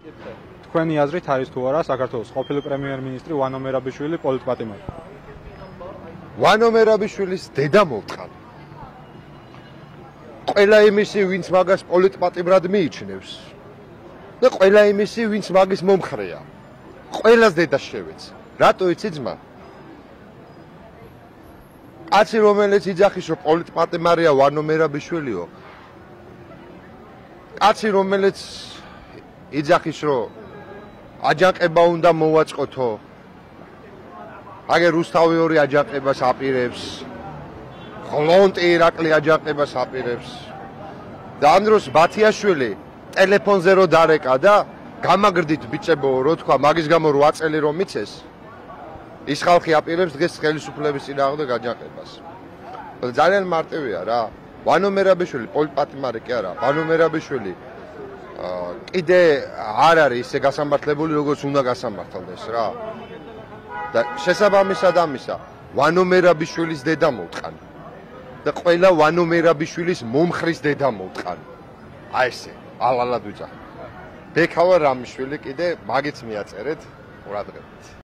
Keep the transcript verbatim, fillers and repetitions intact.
თქვენი აზრით არის თუ არა საქართველოს ყოფილი პრემიერ-მინისტრი ვანო მერაბიშვილი პოლიტპატიმარი? ვანო მერაბიშვილის დედა მოვტყან. ყველა იმისი, ვინც მაგას პოლიტპატიმრად მიიჩნევს და ყველა იმისი, ვინც მაგის მომხრეა. ყველას დედას შევეც. რატო იცი ძმა? კაცი რომელიც იძახის რომ პოლიტპატიმარია ვანო მერაბიშვილიო. კაცი რომელიც იძახის რომ აჯანყება უნდა მოვაწყოთო. აგერ რუსთავი ორი აჯანყებას აპირებს. ღლონტი ირაკლი აჯანყებას აპირებს. და ამ დროს ბათიაშვილი ტელეფონზე რო დარეკა და გამაგრდით ბიჭებო რო თქვა მაგის გამო რვა წელი რომ მიცეს ის ხალხი აპირებს დღეს ხელისუფლების წინააღმდეგ აჯანყებას. ძალიან მარტივია რა. ვანო მერაბიშვილი პოლიტპატიმარი კი არა. ვანო მერაბიშვილი კიდე არ არის ისე გასამართლებული როგორც უნდა გასამართლდეს რა. და შესაბამისად ამისა ვანო მერაბიშვილის დედა მოვტყან. და ყველა ვანო მერაბიშვილის მომხრის დედა მოვტყან. აი ესე, ალალად ვიძახ. ბექავა რამიშვილი კიდე მაგით მიაწერეთ ყურადღებით.